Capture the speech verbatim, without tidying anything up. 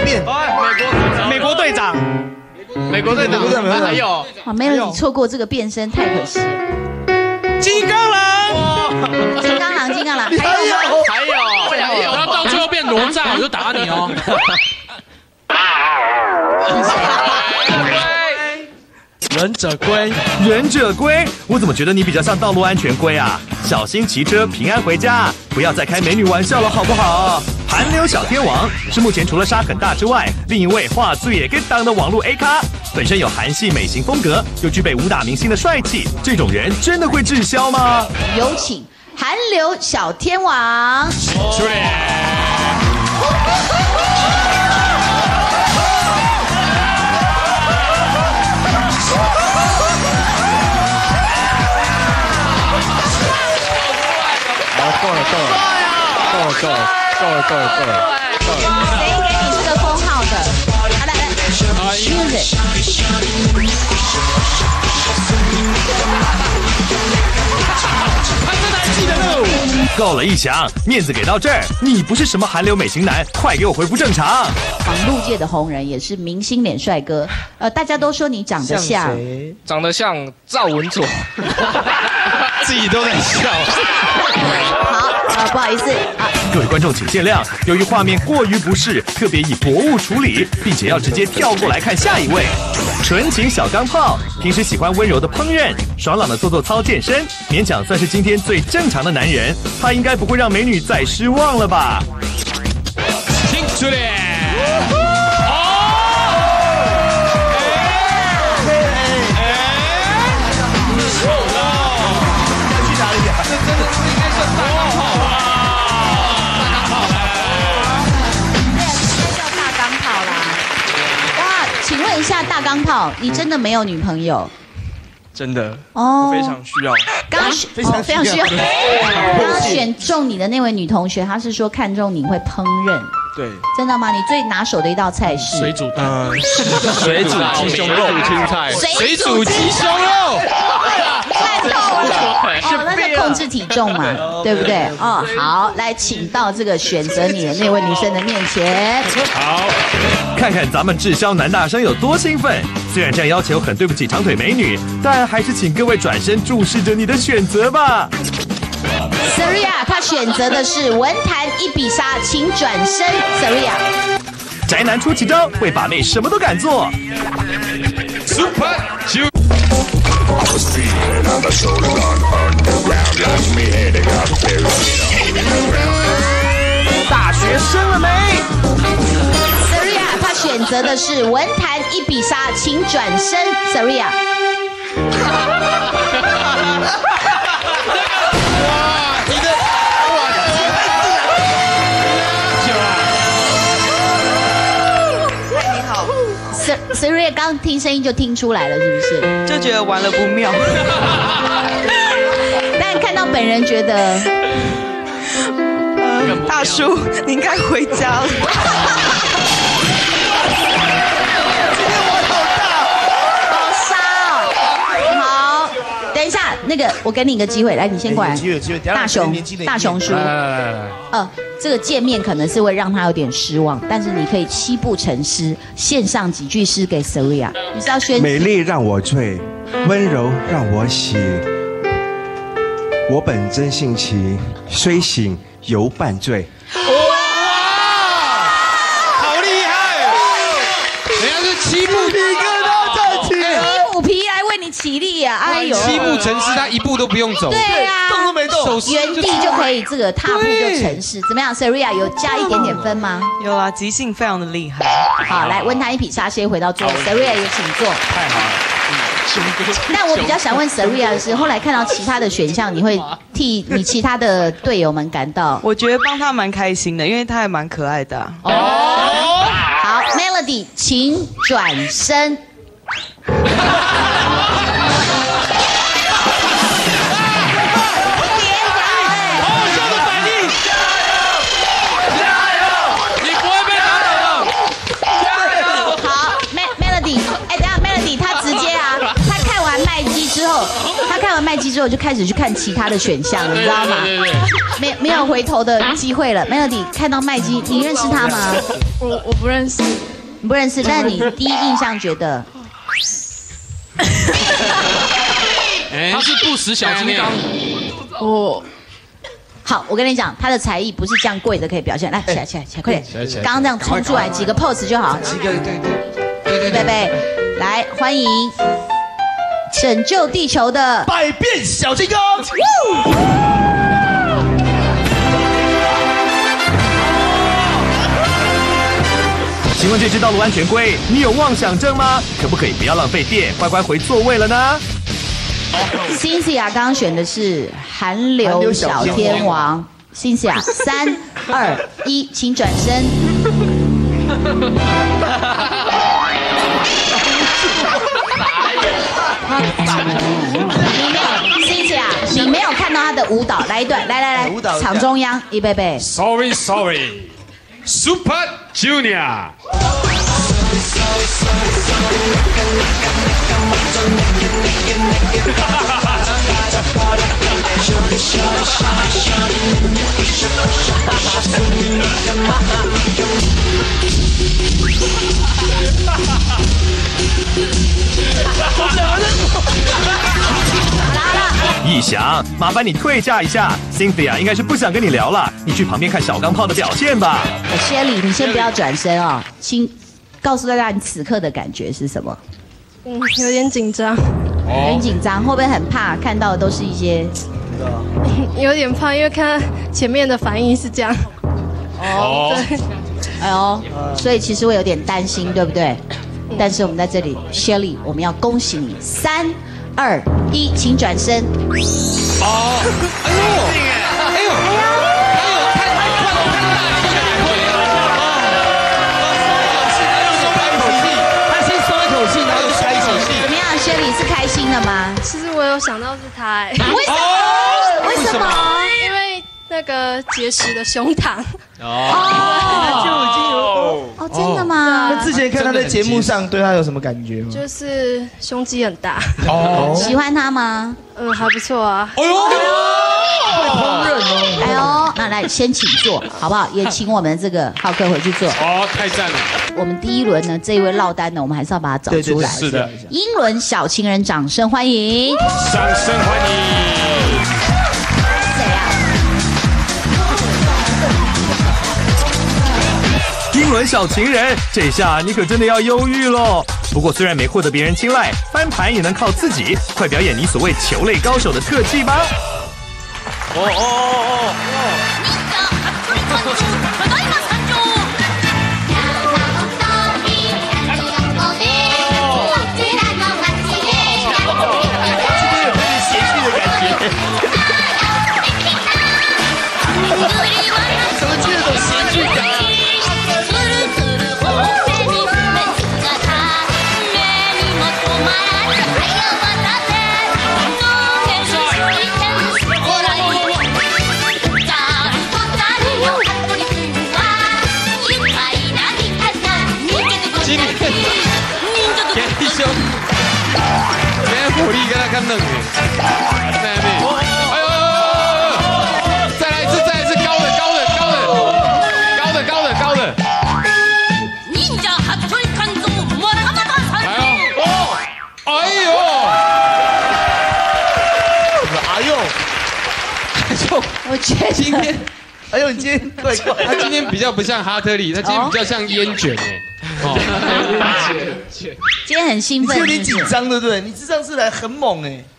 变。 美国队长， 美国队长，还有哇，没有你错过这个变身太可惜了。 金刚狼， 金刚狼，金刚狼，还有还有还有， 然后到最后变哪吒，我就打你哦。 忍者龟， 忍者龟，我怎么觉得你比较像道路安全龟啊？小心骑车，平安回家，不要再开美女玩笑了，好不好？韩流小天王是目前除了沙很大之外，另一位话最也跟当的网络 A 咖，本身有韩系美型风格，又具备武打明星的帅气，这种人真的会滞销吗？ 有请韩流小天王。 出来。 够了够了够了够了够了够了够了！ 谁给你这个封号的？好，来来 ，music。 他真的还记得那个。 够了，一翔，面子给到这儿，你不是什么韩流美型男，快给我恢复正常。 网路界的红人，也是明星脸帅哥。呃，大家都说你长得像， 长得像赵文佐， 自己都在笑。 好，呃，不好意思啊， 各位观众请见谅，由于画面过于不适，特别以薄雾处理，并且要直接跳过来看下一位。纯情小钢炮，平时喜欢温柔的烹饪，爽朗的做做操健身，勉强算是今天最正常的男人。他应该不会让美女再失望了吧？ 请出来。 问一下大钢炮，你真的没有女朋友？ 真的哦， 非常需要。 刚刚非常非常需要。刚刚选中你的那位女同学，她是说看中你会烹饪。 对， 真的吗？你最拿手的一道菜是水煮蛋， 水煮鸡胸肉，青菜， 水煮鸡胸肉。 太透了，哦，那在控制体重嘛，对不对？哦，好，来，请到这个选择你的那位女生的面前。 好，看看咱们滞销男大生有多兴奋。虽然这样要求很对不起长腿美女，但还是请各位转身注视着你的选择吧。 Saria， 她选择的是文坛一比杀，请转身 ，Saria。 宅男出奇招，为把妹什么都敢做。 Super 九。 大学生了没 ？Saria， 她选择的是文坛一比杀，请转身 ，Saria。Saria 刚听声音就听出来了，是不是？ 就觉得玩了不妙。 但看到本人觉得， 呃，大叔，你应该回家了。 好杀哦！好，等一下，那个我给你一个机会，来，你先过来。 机会机会， 大雄，大雄叔。呃，这个见面可能是会让他有点失望，但是你可以七步成诗，献上几句诗给 Saria。你是要宣？ 美丽让我醉，温柔让我喜。我本真性情，虽醒犹半醉。 哇，好厉害！人家是七步皮疙瘩站起来， 虎皮来为你起立啊！哎呦， 七步成诗，他一步都不用走， 对啊， 动都没动， 原地就可以这个踏步就成诗，怎么样 ？Saria 有加一点点分吗？ 有啊，即兴非常的厉害。 好，来温他一匹沙，先回到座位 ，Saria 也请坐。 太好了。 但我比较想问 Saria 的是，后来看到其他的选项，你会替你其他的队友们感到？ 我觉得帮他蛮开心的，因为他还蛮可爱的、啊。 哦，好 ，Melody， 请转身。麦基之后就开始去看其他的选项，你知道吗？没没有回头的机会了。Melody 看到麦基，你认识他吗？ 我我不认识， 你不认识，但你第一印象觉得， 他是不死小金刚。 我好，我跟你讲，他的才艺不是这样跪着可以表现。来，起来，起来，起来，快点！刚刚这样冲出来几个 pose 就好。 几个，对对对贝贝，来欢迎拯救地球的百变小金刚。 请问这只道路安全龟，你有妄想症吗？可不可以不要浪费电，乖乖回座位了呢？ Cynthia 刚刚选的是韩流小天王 ，Cynthia 三二一，请转身。你没有 ，Cynthia， 你没有看到他的舞蹈，来一段，来来来，场中央，预备备。 Sorry Sorry Super Junior。 逸翔，麻烦你退下一下 ，Cynthia 应该是不想跟你聊了，你去旁边看小钢炮的表现吧。 Shelly， 你先不要转身哦，请告诉大家你此刻的感觉是什么？ 嗯，有点紧张， 有点紧张，会不会很怕看到的都是一些？ 有点怕，因为看前面的反应是这样。 哦，对，哎呦，所以其实会有点担心，对不对？但是我们在这里 ，Shelly， 我们要恭喜你，三二一，请转身。 哦，哎呦，哎呦，哎呦，还有看看看他先松一口气，然后就开一口气。 怎么样 ，Shelly 是开心的吗？ 其实我有想到是他，哎， 为什么？为什么？ 因为那个结实的胸膛。 哦，就已经有哦，真的吗？ 那之前看他在节目上，对他有什么感觉吗？ 就是胸肌很大。 哦， 喜欢他吗？ 嗯，还不错啊。 哎呦， 会烹饪哦。 哎呦，那来先请坐，好不好？也请我们这个浩克回去坐。 哦，太赞了！ 我们第一轮呢，这一位落单呢，我们还是要把他找出来。 是的， 英伦小情人，掌声欢迎！ 掌声欢迎！ 谁啊？ 英伦小情人，这下你可真的要忧郁喽。不过虽然没获得别人青睐，翻盘也能靠自己。快表演你所谓球类高手的特技吧！ 哦哦哦怎么记得有喜剧感？ 火力跟他看冷哎，在那边，哎呦，再来一次，再来一次，高的，高的，高的，高的，高的，高的。哎呦， 哎呦，哎呦， 我觉得今天， 哎呦，你今天怪怪， 他今天比较不像哈特利，他今天比较像烟卷哎。哦， 今天很兴奋， 你有点紧张，对不对？你这上次来很猛哎。